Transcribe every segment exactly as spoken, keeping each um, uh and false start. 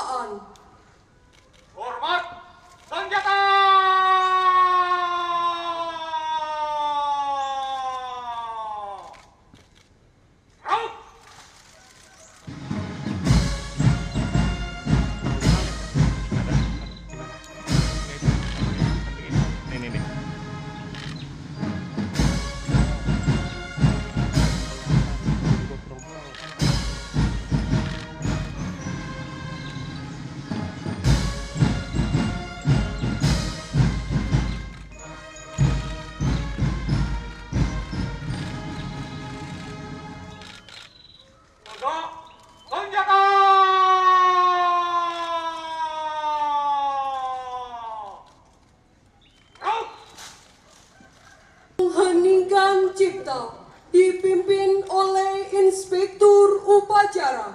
Pembukaan. Hormat senjata! Mengheningkan cipta dipimpin oleh Inspektur Upacara.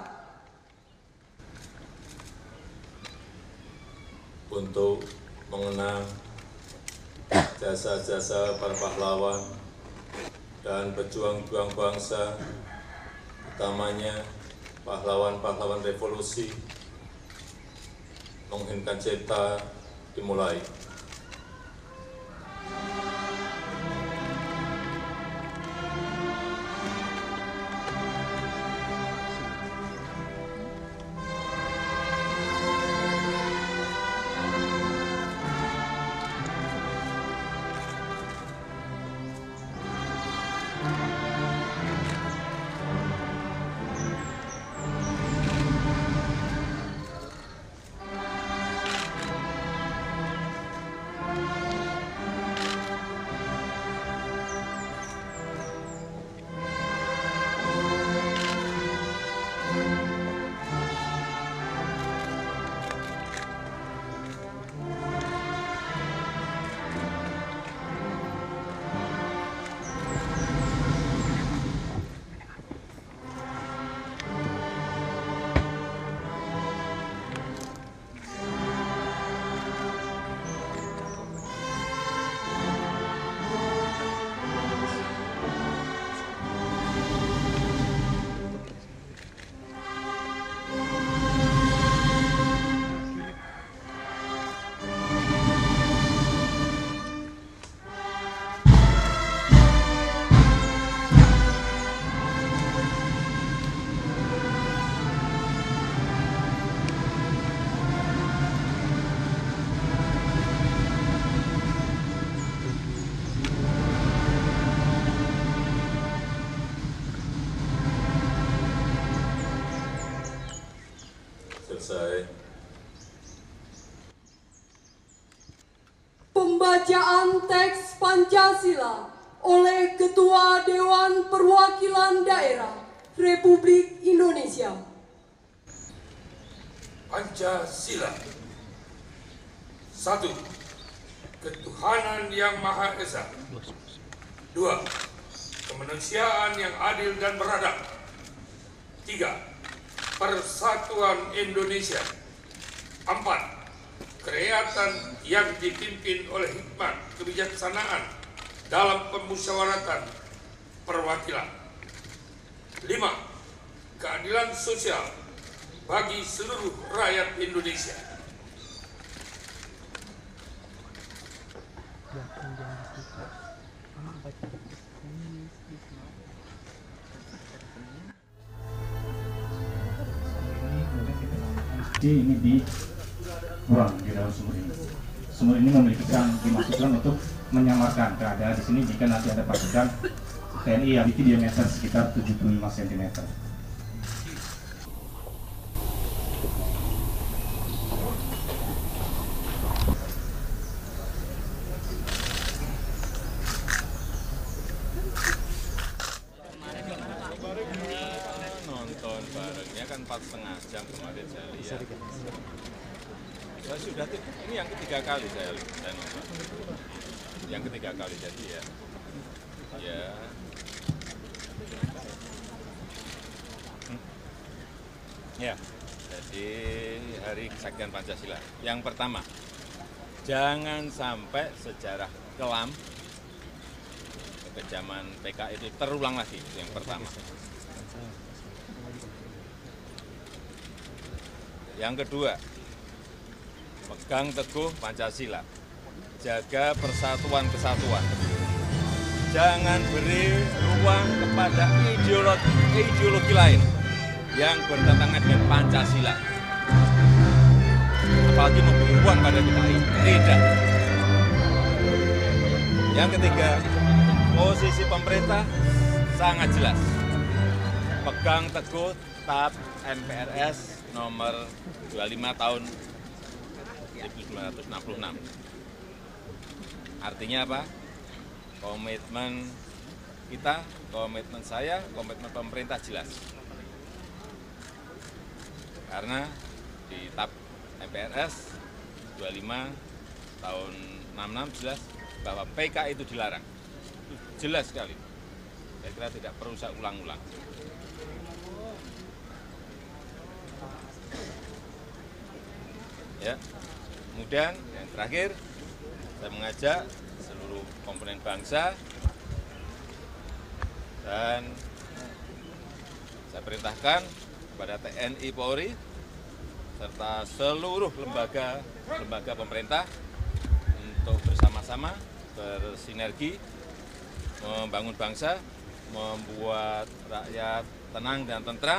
Untuk mengenang jasa-jasa para pahlawan dan pejuang-pejuang bangsa, utamanya pahlawan-pahlawan revolusi, mengheningkan cipta dimulai. Selesai. Pembacaan teks Pancasila oleh Ketua Dewan Perwakilan Daerah Republik Indonesia. Pancasila. Satu, ketuhanan yang Maha Esa. Dua, kemanusiaan yang adil dan beradab. Tiga, persatuan Indonesia. Empat, kerakyatan yang dipimpin oleh hikmat kebijaksanaan dalam pemusyawaratan perwakilan. Lima, keadilan sosial bagi seluruh rakyat Indonesia. Ini dibuang di dalam sumur ini. Sumur ini memiliki yang dimaksudkan untuk menyamarkan keadaan di sini jika nanti ada pasukan T N I yang memiliki diameter sekitar tujuh puluh lima sentimeter. Nonton barengnya kan empat setengah jam kemarin saya lihat. Saya sudah ini yang ketiga kali saya, saya nonton. Yang ketiga kali jadi ya. Ya. Hmm. Ya. Jadi Hari Kesaktian Pancasila. Yang pertama, jangan sampai sejarah kelam kekejaman P K I itu terulang lagi. Itu yang pertama. Yang kedua, pegang teguh Pancasila, jaga persatuan kesatuan. Jangan beri ruang kepada ideologi, ideologi lain yang bertentangan dengan Pancasila. Apalagi memberi ruang pada kita, tidak. Yang ketiga, posisi pemerintah sangat jelas. Pegang teguh T A P M P R S nomor dua puluh lima tahun seribu sembilan ratus enam puluh enam. Artinya apa? Komitmen kita, komitmen saya, komitmen pemerintah jelas. Karena di T A P M P R S dua puluh lima tahun enam puluh enam jelas bahwa P K I itu dilarang. Itu jelas sekali. Saya kira tidak perlu saya ulang-ulang. Ya. Kemudian yang terakhir, saya mengajak seluruh komponen bangsa dan saya perintahkan kepada T N I Polri serta seluruh lembaga lembaga pemerintah untuk bersama-sama bersinergi membangun bangsa, membuat rakyat tenang dan tentram,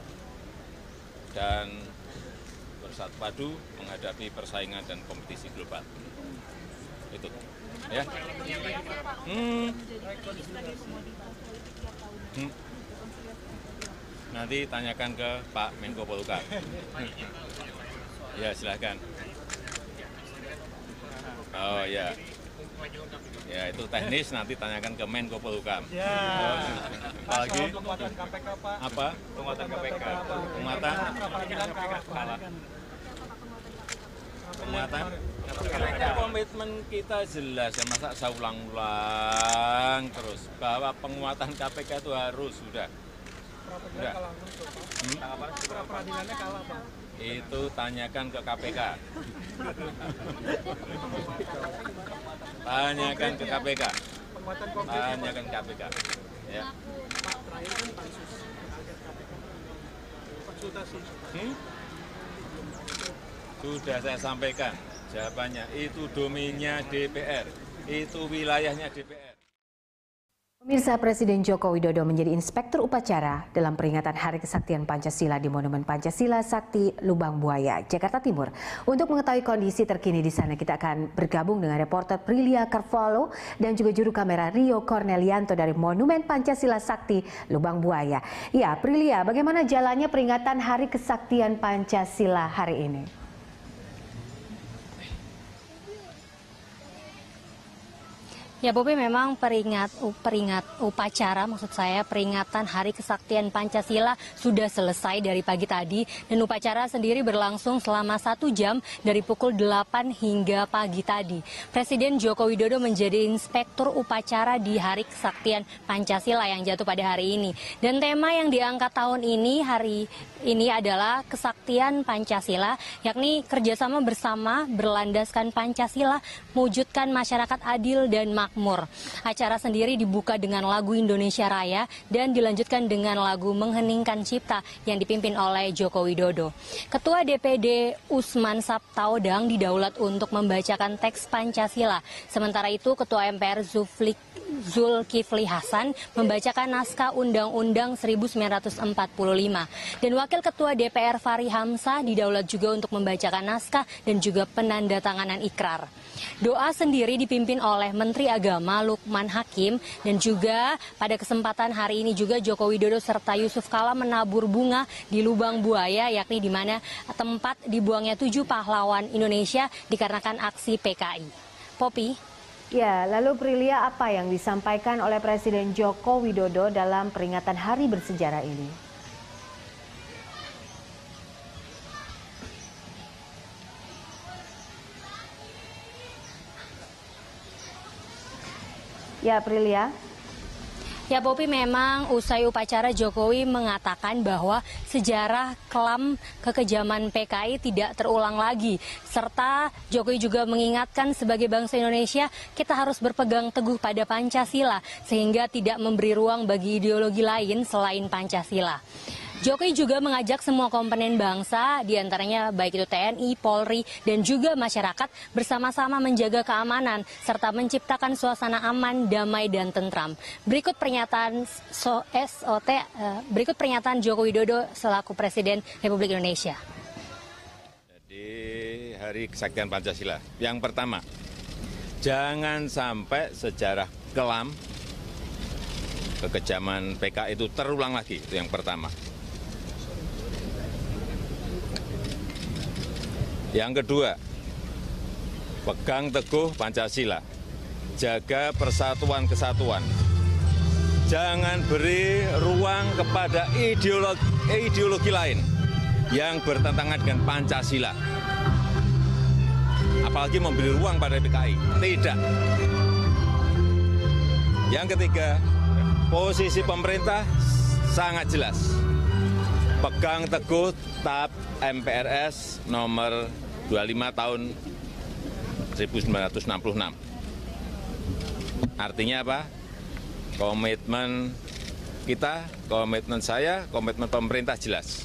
dan bersatu padu menghadapi persaingan dan kompetisi global. Itu, ya. Hmm. Hmm. Nanti tanyakan ke Pak Menko Polhukam. Ya, silahkan. Oh ya, ya itu teknis, nanti tanyakan ke Menko Polhukam. Ya. Apalagi? Apa? Penguatan K P K. Penguatan? Penguatan? Komitmen kita jelas, ya masa saya ulang-ulang terus bahwa penguatan K P K itu harus sudah. Sudah. Hmm? Peradilannya kalah, Pak. Itu tanyakan ke K P K. Tanyakan ke K P K. Tanyakan K P K. Ya. Hmm? Sudah saya sampaikan jawabannya, itu domainnya D P R, itu wilayahnya D P R. Pemirsa, Presiden Joko Widodo menjadi inspektur upacara dalam peringatan Hari Kesaktian Pancasila di Monumen Pancasila Sakti Lubang Buaya, Jakarta Timur. Untuk mengetahui kondisi terkini di sana, kita akan bergabung dengan reporter Prilia Carvalho dan juga juru kamera Rio Cornelianto dari Monumen Pancasila Sakti Lubang Buaya. Ya, Prilia, bagaimana jalannya peringatan Hari Kesaktian Pancasila hari ini? Ya, Bobi, memang peringat peringat upacara, maksud saya peringatan Hari Kesaktian Pancasila sudah selesai dari pagi tadi, dan upacara sendiri berlangsung selama satu jam dari pukul delapan hingga pagi tadi. Presiden Joko Widodo menjadi inspektur upacara di Hari Kesaktian Pancasila yang jatuh pada hari ini. Dan tema yang diangkat tahun ini, hari ini adalah Kesaktian Pancasila, yakni kerjasama bersama berlandaskan Pancasila, mewujudkan masyarakat adil dan makmur. Acara sendiri dibuka dengan lagu Indonesia Raya dan dilanjutkan dengan lagu Mengheningkan Cipta yang dipimpin oleh Joko Widodo. Ketua D P D Usman Sabtaodang didaulat untuk membacakan teks Pancasila. Sementara itu Ketua M P R Zuflik Zulkifli Hasan membacakan naskah Undang-Undang seribu sembilan ratus empat puluh lima. Dan Wakil Ketua D P R Fahri Hamzah didaulat juga untuk membacakan naskah dan juga penandatanganan ikrar. Doa sendiri dipimpin oleh Menteri Agama Lukman Hakim, dan juga pada kesempatan hari ini juga Joko Widodo serta Yusuf Kala menabur bunga di Lubang Buaya, yakni di mana tempat dibuangnya tujuh pahlawan Indonesia dikarenakan aksi P K I. Popi. Ya, lalu Prilia, apa yang disampaikan oleh Presiden Joko Widodo dalam peringatan hari bersejarah ini? Ya, Prilia. Ya, Popi, memang usai upacara Jokowi mengatakan bahwa sejarah kelam kekejaman P K I tidak terulang lagi. Serta Jokowi juga mengingatkan sebagai bangsa Indonesia kita harus berpegang teguh pada Pancasila sehingga tidak memberi ruang bagi ideologi lain selain Pancasila. Jokowi juga mengajak semua komponen bangsa, diantaranya baik itu T N I, Polri, dan juga masyarakat bersama-sama menjaga keamanan serta menciptakan suasana aman, damai, dan tentram. Berikut pernyataan S O T, berikut pernyataan Joko Widodo selaku Presiden Republik Indonesia. Jadi Hari Kesaktian Pancasila, yang pertama, jangan sampai sejarah kelam kekejaman P K I itu terulang lagi, itu yang pertama. Yang kedua, pegang teguh Pancasila, jaga persatuan kesatuan. Jangan beri ruang kepada ideologi, ideologi lain yang bertentangan dengan Pancasila. Apalagi memberi ruang pada P K I. Tidak. Yang ketiga, posisi pemerintah sangat jelas. Pegang teguh T A P M P R S nomor dua puluh lima tahun seribu sembilan ratus enam puluh enam. Artinya apa? Komitmen kita, komitmen saya, komitmen pemerintah jelas.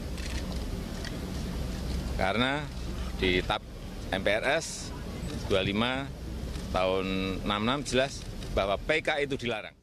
Karena di T A P M P R S dua puluh lima tahun enam puluh enam jelas bahwa P K I itu dilarang.